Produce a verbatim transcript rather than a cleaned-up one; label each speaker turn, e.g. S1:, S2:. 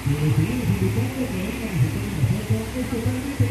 S1: Y les seguimos invitando a que vengan a visitar con nosotros. Es totalmente